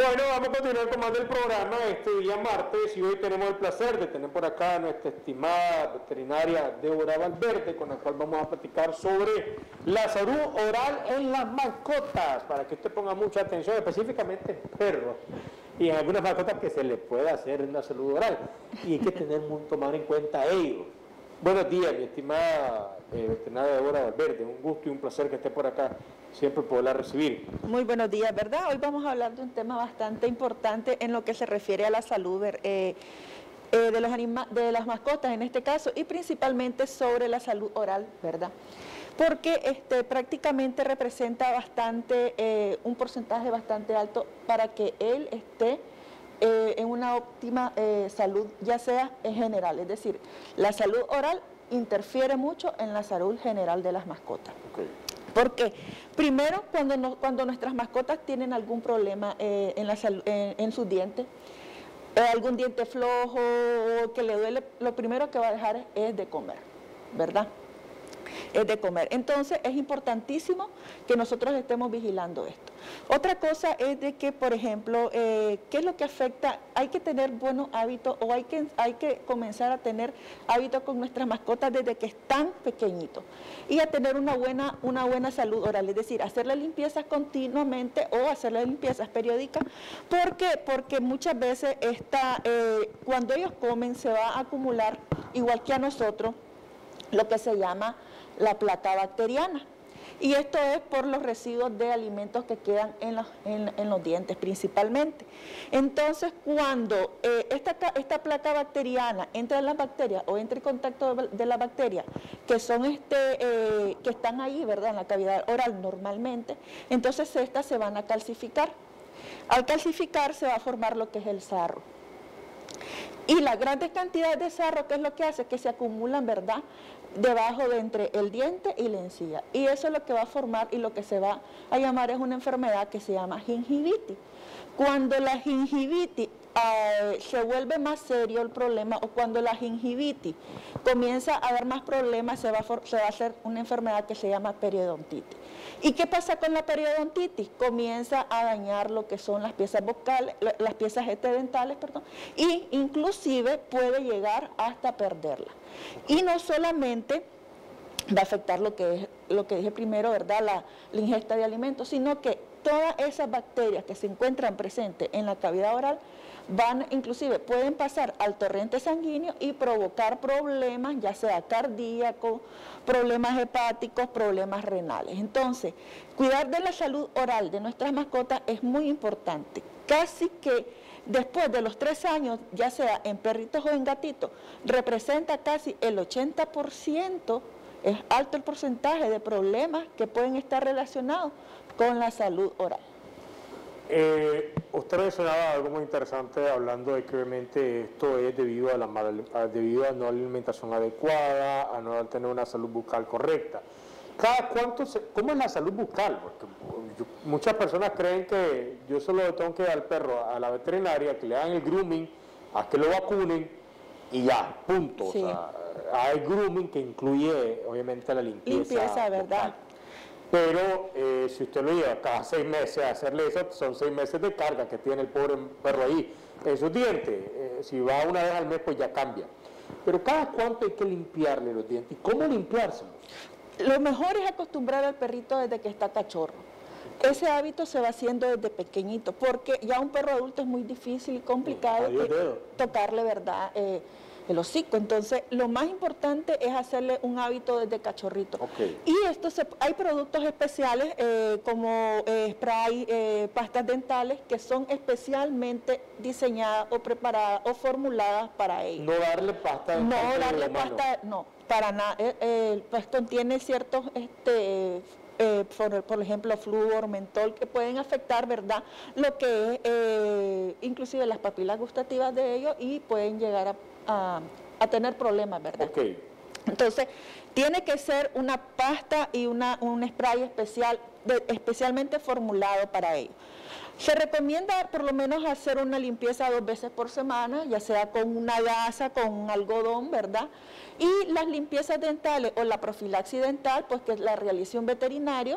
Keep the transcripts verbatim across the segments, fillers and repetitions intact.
Bueno, vamos a continuar con más del programa este día martes y hoy tenemos el placer de tener por acá a nuestra estimada veterinaria Débora Valverde, con la cual vamos a platicar sobre la salud oral en las mascotas, para que usted ponga mucha atención, específicamente en perros y en algunas mascotas que se les puede hacer en la salud oral y hay que tener muy, tomar en cuenta ello. Buenos días, mi estimada eh, veterinaria Débora Valverde, un gusto y un placer que esté por acá, siempre poderla recibir. Muy buenos días, ¿verdad? Hoy vamos a hablar de un tema bastante importante en lo que se refiere a la salud eh, eh, de, los anima de las mascotas en este caso, y principalmente sobre la salud oral, ¿verdad? Porque este, prácticamente representa bastante, eh, un porcentaje bastante alto para que él esté eh, en una óptima eh, salud, ya sea en general, es decir, la salud oral interfiere mucho en la salud general de las mascotas. Okay. Porque primero, cuando, no, cuando nuestras mascotas tienen algún problema eh, en, la salud, en, en sus dientes, eh, algún diente flojo o que le duele, lo primero que va a dejar es, es de comer, ¿verdad? Es de comer. Entonces es importantísimo que nosotros estemos vigilando esto. Otra cosa es de que, por ejemplo, eh, ¿qué es lo que afecta? Hay que tener buenos hábitos o hay que, hay que comenzar a tener hábitos con nuestras mascotas desde que están pequeñitos y a tener una buena, una buena salud oral, es decir, hacerle limpiezas continuamente o hacerle limpiezas periódicas. ¿Por qué? Porque muchas veces esta, eh, cuando ellos comen se va a acumular, igual que a nosotros, lo que se llama la placa bacteriana. Y esto es por los residuos de alimentos que quedan en los, en, en los dientes principalmente. Entonces, cuando eh, esta, esta placa bacteriana entra en las bacterias o entra en contacto de, de la bacteria, que son este, eh, que están ahí, ¿verdad?, en la cavidad oral normalmente, entonces estas se van a calcificar. Al calcificar se va a formar lo que es el sarro. Y las grandes cantidades de sarro, ¿qué es lo que hace? Que se acumulan, ¿verdad?, debajo de entre el diente y la encía. Y eso es lo que va a formar y lo que se va a llamar es una enfermedad que se llama gingivitis. Cuando la gingivitis eh, se vuelve más serio el problema, o cuando la gingivitis comienza a dar más problemas, se va, a for, se va a hacer una enfermedad que se llama periodontitis. ¿Y qué pasa con la periodontitis? Comienza a dañar lo que son las piezas vocales, las piezas dentales, perdón, y inclusive puede llegar hasta perderla. Y no solamente va a afectar lo que es, lo que dije primero, ¿verdad?, la, la ingesta de alimentos, sino que todas esas bacterias que se encuentran presentes en la cavidad oral van, inclusive pueden pasar al torrente sanguíneo y provocar problemas, ya sea cardíacos, problemas hepáticos, problemas renales. Entonces, cuidar de la salud oral de nuestras mascotas es muy importante. Casi que después de los tres años, ya sea en perritos o en gatitos, representa casi el ochenta por ciento, es alto el porcentaje de problemas que pueden estar relacionados con la salud oral. Eh, usted mencionaba algo muy interesante hablando de que obviamente esto es debido a, la mal, a, debido a no alimentación adecuada, a no tener una salud bucal correcta. ¿Cada cuánto se, ¿Cómo es la salud bucal? Porque yo, muchas personas creen que yo solo tengo que dar al perro a la veterinaria, que le hagan el grooming, a que lo vacunen y ya, punto. Sí. O sea, hay grooming que incluye obviamente la limpieza. Limpieza, ¿verdad? Bucal. Pero eh, si usted lo lleva cada seis meses a hacerle eso, son seis meses de carga que tiene el pobre perro ahí en sus dientes. Eh, si va una vez al mes, pues ya cambia. Pero cada cuánto hay que limpiarle los dientes. ¿Y cómo limpiárselos? Lo mejor es acostumbrar al perrito desde que está cachorro. Ese hábito se va haciendo desde pequeñito, porque ya un perro adulto es muy difícil y complicado Adiós, que, tocarle, ¿verdad?, eh, el hocico. Entonces, lo más importante es hacerle un hábito desde cachorrito. Okay. Y esto se, hay productos especiales eh, como eh, spray, eh, pastas dentales, que son especialmente diseñadas o preparadas o formuladas para ello. No darle pasta No dental darle pasta, no, para nada. Eh, eh, pues contiene ciertos, este, eh, por, por ejemplo, flúor, mentol, que pueden afectar, ¿verdad?, lo que es eh, inclusive las papilas gustativas de ellos y pueden llegar a A, a tener problemas, ¿verdad? Okay. Entonces, tiene que ser una pasta y una, un spray especial, de, especialmente formulado para ello. Se recomienda por lo menos hacer una limpieza dos veces por semana, ya sea con una gasa, con un algodón, ¿verdad? Y las limpiezas dentales o la profilaxis dental, pues que la realice un veterinario,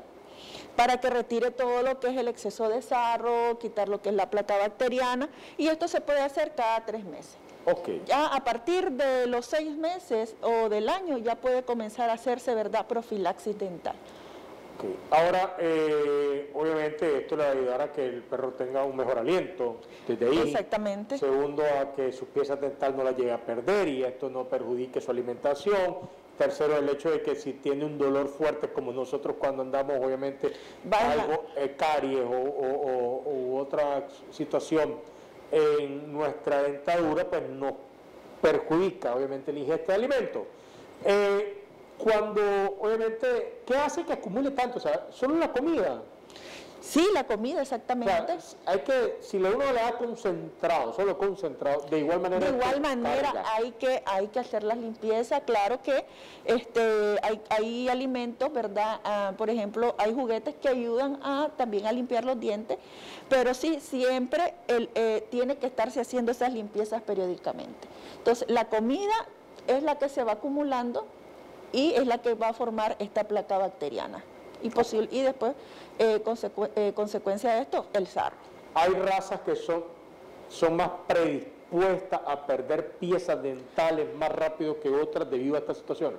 para que retire todo lo que es el exceso de sarro, quitar lo que es la placa bacteriana, y esto se puede hacer cada tres meses. Okay. Ya a partir de los seis meses o del año ya puede comenzar a hacerse, ¿verdad?, profilaxis dental. Okay. Ahora, eh, obviamente esto le va a ayudar a que el perro tenga un mejor aliento desde ahí. Exactamente. Segundo, a que sus piezas dentales no las llegue a perder y esto no perjudique su alimentación. Tercero, el hecho de que si tiene un dolor fuerte como nosotros cuando andamos, obviamente, Baja. algo, eh, caries o, o, o, u otra situación en nuestra dentadura, pues nos perjudica, obviamente, la ingesta de alimentos. Eh, cuando, obviamente, ¿qué hace que acumule tanto? O sea, solo la comida. Sí, la comida, exactamente. O sea, hay que, si uno le da concentrado, solo concentrado, de igual manera. De igual manera hay que, hay que hacer las limpiezas. Claro que este, hay, hay alimentos, ¿verdad? Ah, por ejemplo, hay juguetes que ayudan a, también a limpiar los dientes, pero sí, siempre el, eh, tiene que estarse haciendo esas limpiezas periódicamente. Entonces, la comida es la que se va acumulando y es la que va a formar esta placa bacteriana. Y, posible, y después, eh, consecu eh, consecuencia de esto, el sarro. Hay razas que son, son más predispuestas a perder piezas dentales más rápido que otras debido a esta situación.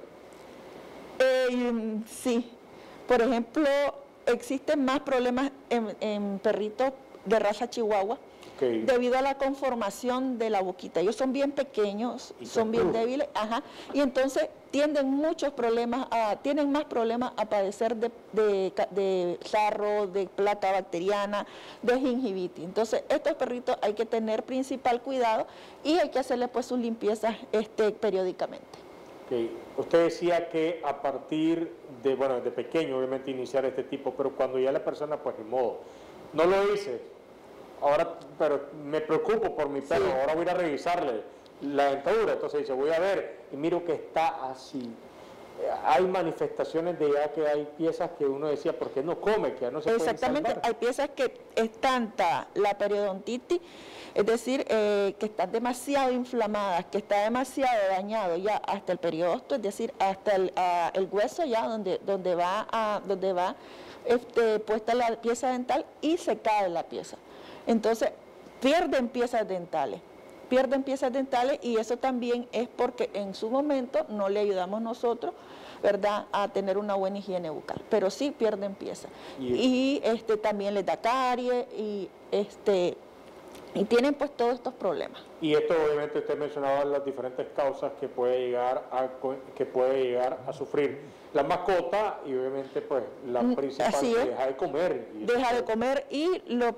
Eh, sí, por ejemplo, existen más problemas en, en perritos de raza chihuahua, okay, debido a la conformación de la boquita. Ellos son bien pequeños, y son bien débiles, ajá, y entonces tienden muchos problemas, a, tienen más problemas a padecer de, de, de sarro, de placa bacteriana, de gingivitis. Entonces, estos perritos hay que tener principal cuidado y hay que hacerle pues sus limpiezas este, periódicamente. Okay. Usted decía que a partir de, bueno, de pequeño obviamente iniciar este tipo, pero cuando ya la persona, pues ni modo, no lo hice, ahora, pero me preocupo por mi perro, sí, ahora voy a ir a revisarle la dentadura, entonces dice, voy a ver, y miro que está así. Hay manifestaciones de ya que hay piezas que uno decía, ¿por qué no come? Que ya no se Exactamente, pueden salvar. Hay piezas que es tanta la periodontitis, es decir, eh, que están demasiado inflamadas, que está demasiado dañado ya hasta el periodonto, es decir, hasta el, a, el hueso ya donde, donde va, a, donde va este, puesta la pieza dental y se cae la pieza. Entonces, pierden piezas dentales. pierden piezas dentales y eso también es porque en su momento no le ayudamos nosotros, ¿verdad?, a tener una buena higiene bucal, pero sí pierden piezas. Y, y este, también les da caries y, este, y tienen pues todos estos problemas. Y esto obviamente usted mencionaba las diferentes causas que puede llegar a, que puede llegar a sufrir la mascota y obviamente pues la principal Así es. deja de comer. Y deja de comer y lo...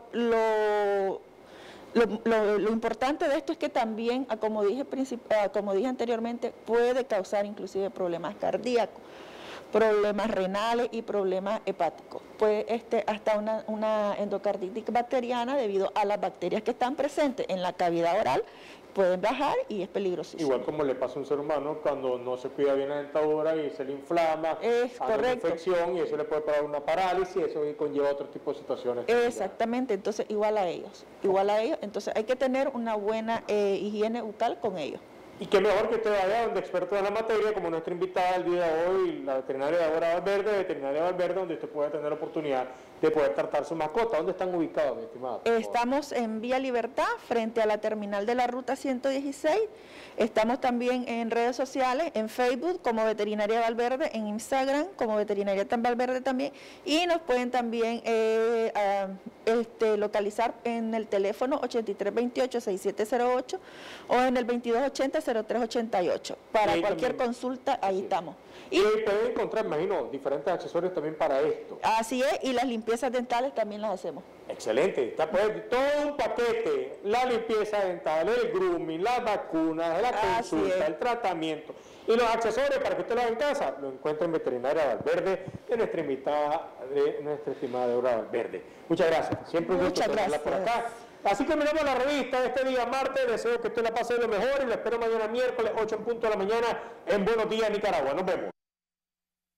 lo Lo, lo, lo importante de esto es que también, como dije, como dije anteriormente, puede causar inclusive problemas cardíacos, problemas renales y problemas hepáticos. Puede este, hasta una, una endocarditis bacteriana debido a las bacterias que están presentes en la cavidad oral, pueden bajar y es peligrosísimo. Igual como le pasa a un ser humano cuando no se cuida bien la dentadura y se le inflama, es hay una correcto. infección y eso le puede parar una parálisis, eso conlleva otro tipo de situaciones. Exactamente, entonces igual a ellos, igual a ellos, entonces hay que tener una buena eh, higiene bucal con ellos. Y qué mejor que usted vaya donde expertos en la materia, como nuestra invitada el día de hoy, la veterinaria Débora Valverde, veterinaria Valverde, donde usted puede tener la oportunidad de poder tratar su mascota. ¿Dónde están ubicados, mi estimado? Estamos en Vía Libertad, frente a la terminal de la Ruta ciento dieciséis. Estamos también en redes sociales, en Facebook como Veterinaria Valverde, en Instagram como Veterinaria Valverde también, y nos pueden también eh, uh, este, localizar en el teléfono ochenta y tres veintiocho sesenta y siete cero ocho o en el veintidós ochenta cero tres ochenta y ocho. Para cualquier también consulta, ahí sí estamos. Y, y ahí pueden encontrar, imagino, diferentes accesorios también para esto. Así es, y las limpiezas dentales también las hacemos. Excelente, está pues todo un paquete, la limpieza dental, el grooming, las vacunas, la consulta, el tratamiento y los accesorios para que usted lo haga en casa, lo encuentra en Veterinaria Valverde, de nuestra invitada, de nuestra estimada Débora Valverde. Muchas gracias, siempre un gusto tenerla por acá. Así terminamos la revista de este día martes, deseo que usted la pase de lo mejor y la espero mañana miércoles ocho en punto de la mañana en Buenos Días Nicaragua. Nos vemos.